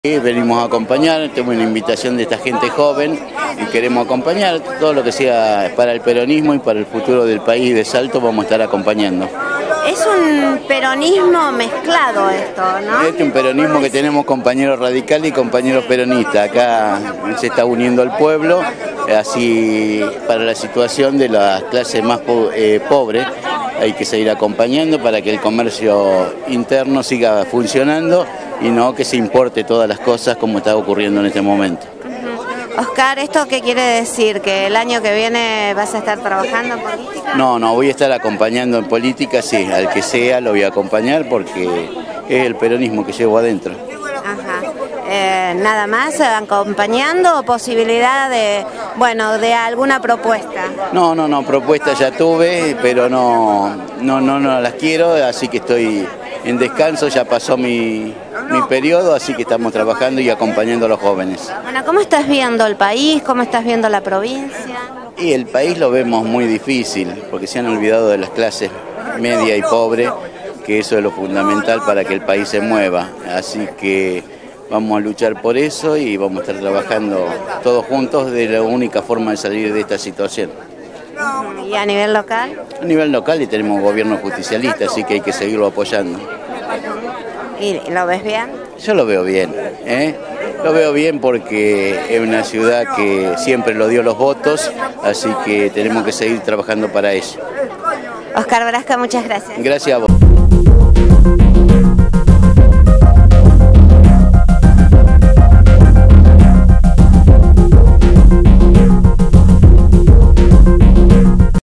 Venimos a acompañar, tengo una invitación de esta gente joven y queremos acompañar todo lo que sea para el peronismo y para el futuro del país de Salto, vamos a estar acompañando. Es un peronismo mezclado esto, ¿no? Es un peronismo que tenemos compañeros radicales y compañeros peronistas. Acá se está uniendo al pueblo, así para la situación de las clases más pobres. Hay que seguir acompañando para que el comercio interno siga funcionando y no que se importe todas las cosas como está ocurriendo en este momento. Oscar, ¿esto qué quiere decir? ¿Que el año que viene vas a estar trabajando en política? No, voy a estar acompañando en política, sí, al que sea lo voy a acompañar porque es el peronismo que llevo adentro. Ajá. ¿Nada más acompañando o posibilidad de alguna propuesta? No, propuestas ya tuve, pero no las quiero, así que estoy en descanso, ya pasó mi periodo, así que estamos trabajando y acompañando a los jóvenes. Bueno, ¿cómo estás viendo el país? ¿Cómo estás viendo la provincia? Y el país lo vemos muy difícil, porque se han olvidado de las clases media y pobre, que eso es lo fundamental para que el país se mueva. Así que vamos a luchar por eso y vamos a estar trabajando todos juntos de la única forma de salir de esta situación. ¿Y a nivel local? A nivel local y tenemos gobierno justicialista, así que hay que seguirlo apoyando. ¿Y lo ves bien? Yo lo veo bien, Lo veo bien porque es una ciudad que siempre lo dio los votos, así que tenemos que seguir trabajando para eso. Oscar Brasca, muchas gracias. Gracias a vos.